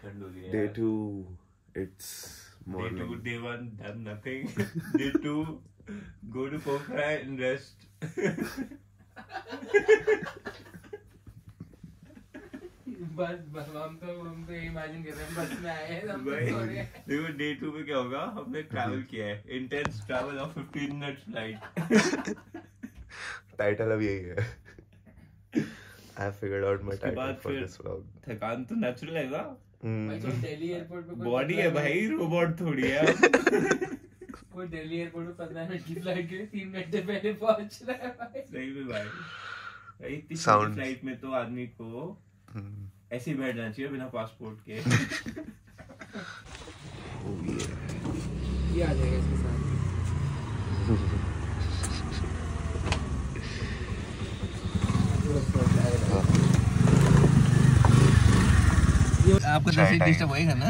ठंड हो रही है। Day 2, it's morning. Day 2, Day 1, done nothing. Day 2, go to Pokhara and rest. बस हम तो इमेजिन कर रहे हैं बस में आए हैं देखो Day 2 में क्या होगा, हमने ट्रैवल किया है, intense travel of 15 minutes flight. Title अब यही है। I have figured out my title for this vlog. थकान तो नेचुरल है ना, दिल्ली एयरपोर्ट पे बॉडी है भाई, रोबोट थोड़ी है। कोई दिल्ली एयरपोर्ट पे 15 मिनट की फ्लाइट के 3 घंटे पहले पहुंच रहा है भाई। सही में भाई, इतनी फ्लाइट में तो आदमी को ऐसे ही बैठना चाहिए बिना पासपोर्ट के। ये आ जाएगा इसके साथ। आपको जैसे डिस्टर्ब होएगा ना।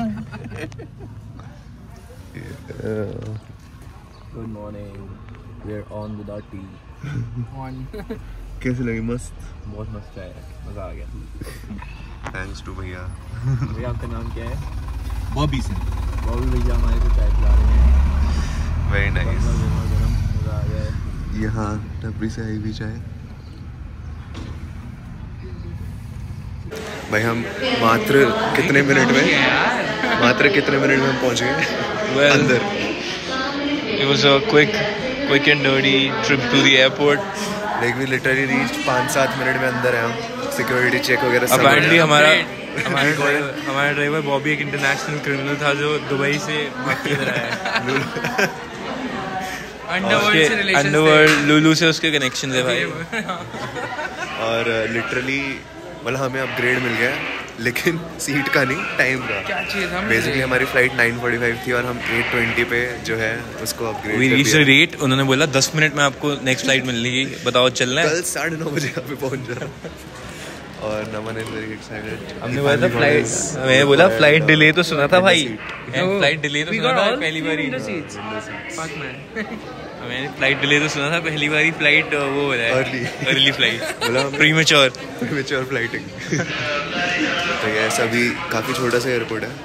Good morning, we are on with our tea. ऑन कैसे लगी? मस्त, बहुत मस्त चाय है, मजा आ गया। थैंक्स टू भैया। भैया आपका नाम क्या है? बॉबी से। बॉबी भैया हमारे को चाय पिला रहे हैं। Very nice. गरम मजा आ गया है। यहाँ टपरी से आई भी चाय। भाई हम मात्र कितने मिनट में हम पहुँच गए अंदर? It was a quick and dirty trip to the airport. Like we literally reached 5-7 minute में अंदर हैं हम। सिक्योरिटी चेक वगैरह सब। Apparently हमारा ड्राइवर बॉबी एक इंटरनेशनल क्रिमिनल था जो दुबई से भाग के इधर आया है। अंडरवर्ल्ड लुलू से उसके कनेक्शन है भाई। और लिटरली मतलब हमें अपग्रेड मिल गया, लेकिन सीट का नहीं, टाइम का। क्या चाहिए था? बेसिकली हमारी फ्लाइट 9:45 थी और हम 8:20 पे जो है उसको upgrade We reached the rate, उन्होंने बोला 10 मिनट में आपको नेक्स्ट फ्लाइट मिलने की, बताओ चलना है? कल 9:30 बजे यहाँ पे पहुँच जा। और नमन इज वेरी एक्साइटेड। हमने बोला था फ्लाइट, मैं बोला फ्लाइट डिले तो सुना था भाई, फ्लाइट डिले तो सुना था पहली बार ही। मैंने फ्लाइट डिले तो सुना था पहली बार ही, फ्लाइट वो हो रहा है अर्ली फ्लाइट, प्रीमेच्योर फ्लाइटिंग। तो ये सभी काफ़ी छोटा सा एयरपोर्ट है।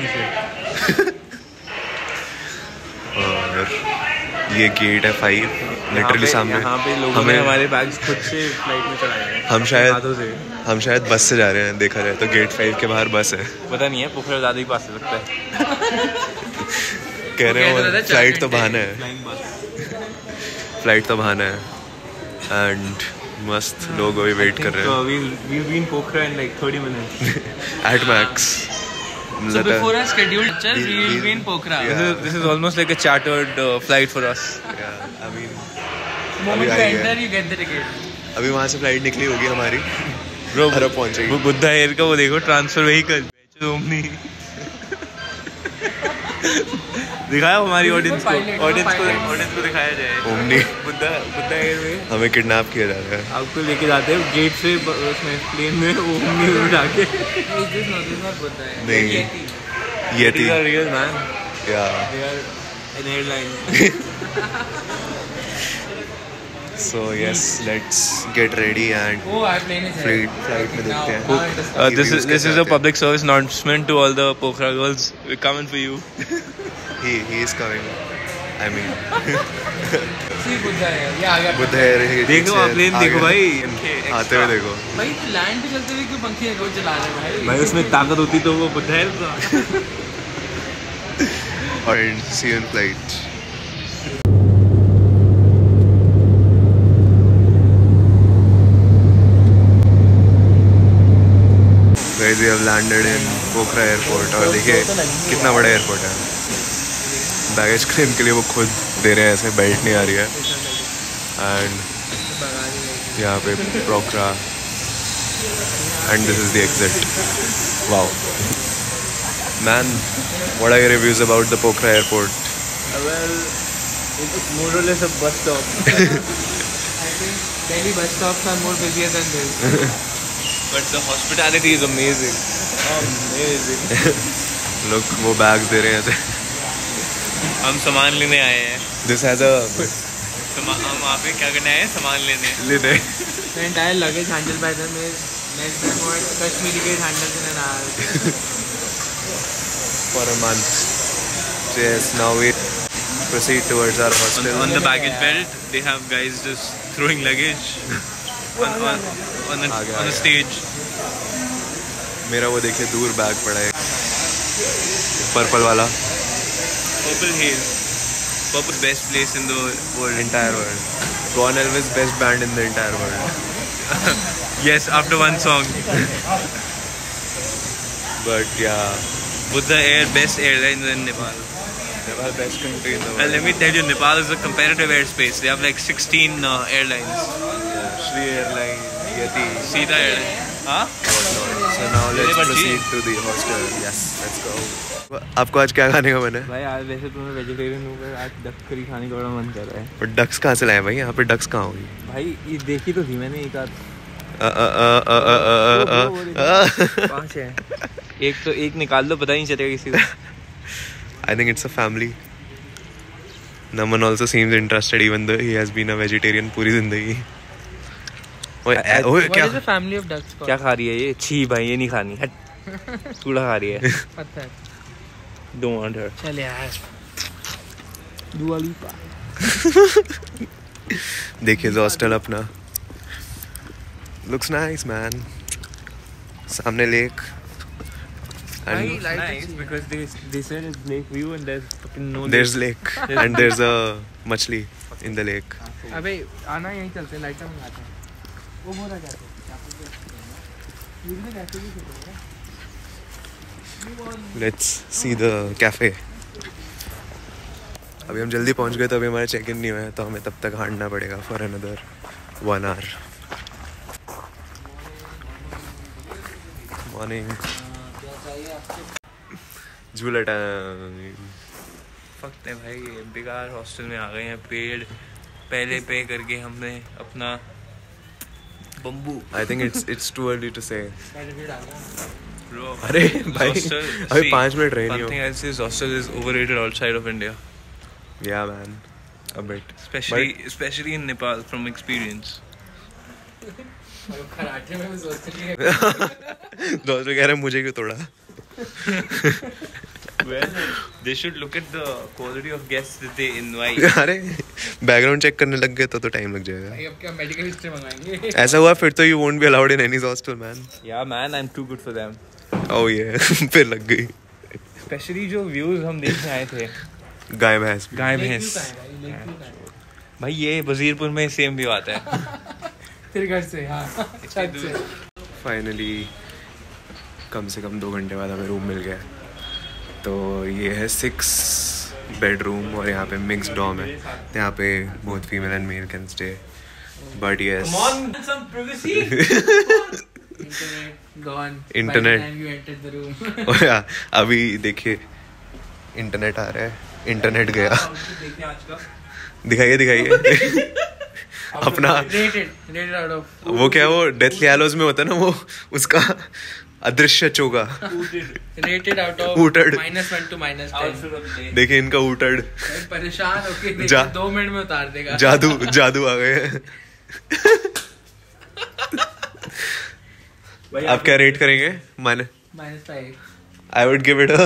और ये गेट है 5 लिटरली सामने। यहाँ पे लोगों ने हमारे बैग्स खुद से फ्लाइट में चढ़ाए हैं। हम शायद बस से जा रहे हैं, देखा जाए तो गेट 5 के बाहर बस है। पता नहीं है, पोखरा ज़्यादा ही पास से लगता है। कह रहे हो फ्लाइट तो बहाना है, फ्लाइट तो बहाना है। एंड मस्त लोग अभी वेट कर रहे हैं। We've been Pokhara in like 30 minutes. At max. So before our scheduled trip, we will be in Pokhara. This is almost like a chartered flight for us. Yeah, I mean, Moment you enter, you get the ticket. अभी वहाँ से flight निकली होगी हमारी, Bro, अब पहुँचेगी। वो Buddha air का वो देखो ट्रांसफर व्हीकल दिखाया हमारी ऑडियंस को दिखाया जाए। ओमनी बुद्धा एयर में हमें किडनैप किया जा रहा है। आपको लेके जाते हैं गेट से उसमें प्लेन में ओमनी उठा के। नहीं, ये थी real man, yeah they are an airline. So yes, let's get ready and flight में देखते हैं। This is a public service announcement to all the Pokhara girls. We're coming for you. He is coming. I mean, Buddha है। बुद्धा है। देखो आप plane देखो भाई, आते हुए देखो भाई, लैंड पे चलते हुए क्यों पंखे रोज चला रहे हैं भाई उसमें ताकत होती तो वो बुद्धा है। और see you in flight. Guys, we have landed in Pokhara airport और देखिए कितना बड़ा एयरपोर्ट है। बैगेज क्लेम के लिए वो खुद दे रहे हैं, ऐसे बेल्ट नहीं आ रही है। एंड यहाँ पे Pokhara and this is the exit. Wow man, what are your reviews about the Pokhara airport? Well, it's more or less a bus stop. I think Delhi bus stops are more busier than this. But the hospitality is amazing. Amazing. लोग वो bags दे रहे हैं ऐसे। हम सामान लेने आए हैं। दिस हैज अ हम वहाँ पे क्या करने आए हैं? सामान लेने। लेने। The entire luggage handled by them is less than what Kashmiri gate handles in an hour. for a month. So yes, now we proceed towards our hostel. On the baggage belt, they have guys just throwing luggage on the stage. मेरा वो देखिए दूर bag पड़ा है, purple वाला. Purple Haze. Purple best place in the world. Entire world. Ron Elvis best band in the entire world. Yes, after one song. But yeah, Buddha Air, best airline in Nepal. Nepal best country in the world. And let me tell you, Nepal is a comparative airspace. They have like 16 airlines. Shri Airline, Yeti. Sita Airline. Huh? So now let's proceed to the hostel. Yes, let's go. आपको आज क्या खाने का मन है? भाई आज वैसे तो मैं वेजिटेरियन हूँ, पर आज डक करी खाने का बड़ा मन कर रहा है. और डक्स कहाँ से लाए भाई? यहाँ पे डक्स कहाँ होगी? भाई ये देखी तो थी मैंने एक आध. 5 है. एक निकाल दो, पता ही नहीं चलेगा किसी को. I think it's a family. Naman also seems interested, even though he has been a vegetarian पूरी जिंदगी. ओए क्या? What is the family of ducks called? क्या खा रही है ये? छी भाई, ये नहीं खानी. हट. कूड़ा खा रही है. पता है. Don't want her. चल यार. Dua Lipa. देखिए हॉस्टल अपना. Looks nice, man. सामने lake. And Nice because they said it's lake view and there's fucking no there's lake and there's a machli in the lake. अबे आना यहीं चलते हैं, लाइटर मंगाते हैं. वो हो रहा है Let's see the cafe. अभी हम जल्दी पहुंच गए तो अभी हमारा चेक इन नहीं हुआ है, तो हमें तब तक हारना पड़ेगा for another 1 hour. Morning. झूला टाइम. फक्त है भाई, बेकार हॉस्टल में आ गए हैं. पेड़ पहले पे करके हमने अपना bamboo. I think it's too early to say. Bro, अरे भाई hostel, अभी see, 5 मिनट रहे नहीं one हो. thing I'll say is hostel is overrated outside of India, Yeah man, a bit. especially in Nepal from experience. Karate में भी सोचते हैं. दोस्त कह रहे हैं मुझे क्यों तोड़ा. Well, they should look at the quality of guests that they invite. अरे बैकग्राउंड चेक करने लग गए तो टाइम लग जाएगा. अब क्या मेडिकल हिस्ट्री मंगाएंगे? ऐसा हुआ फिर तो you won't be allowed in any hostel man. Yeah man, I'm too good for them. Oh yeah. फिर लग गई. Especially जो views हम देखने आए थे. गाय भैंस. गाय भैंस. भाई ये वजीरपुर में सेम व्यू आता है. तेरे घर से. हाँ, छत से. फाइनली कम से कम 2 घंटे बाद हमें रूम मिल गया. तो ये है 6 बेडरूम और यहाँ पे मिक्स डॉर्म है. यहाँ पे both female and male can stay. But yes some privacy. Gone. Internet. By the time you entered the room. अभी देखिए इंटरनेट आ रहा है. इंटरनेट गया. देखिए आज का. दिखाइए अपना. Rated out of. वो क्या वो डेथली हैलोज में होता है ना, वो उसका अदृश्य चोगा. Rated out of Hooted. -1 to -10. देखिए इनका ऊटड़. परेशान होके जा. 2 मिनट में उतार देगा. जादू आ गए हैं. आप क्या रेट करेंगे? -5. I would give it a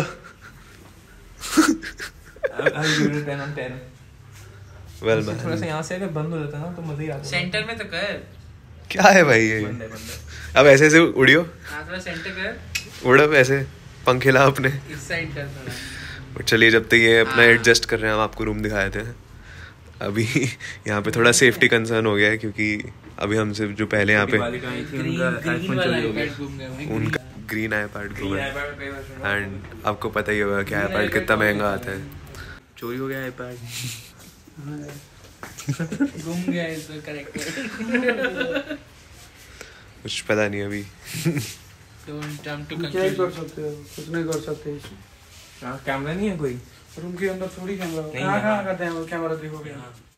I'll give it a 10 on 10. well थोड़ा सा man. यहाँ से अगर बंद हो जाता ना तो मजा ही आता. सेंटर में तो कर. क्या है भाई ये? अब ऐसे ऐसे उड़ियो. हाँ, थोड़ा सेंटर कर. उड़ो ऐसे पंखे ला अपने. इस साइड कर थोड़ा. और चलिए जब तक ये अपना एडजस्ट कर रहे हैं हम आपको रूम दिखाए थे. अभी यहाँ पे थोड़ा सेफ्टी कंसर्न हो गया है क्योंकि अभी हमसे जो पहले यहाँ पे ग्रीन वाला iPad घूम गया भाई. उनका ग्रीन आईपैड घूमा है. एंड आपको पता ही होगा कि आईपैड कितना महंगा आता है. चोरी हो गया iPad. घूम गया इस करेक्ट. कुछ पता नहीं अभी. Don't jump to क्या ही कर conclusion. सकते हो, कुछ नहीं कर सकते. कैमरा नहीं है कोई. रूम के अंदर थोड़ी कैमरा. नहीं कहाँ है. करते हैं वो कैमरा देखोगे.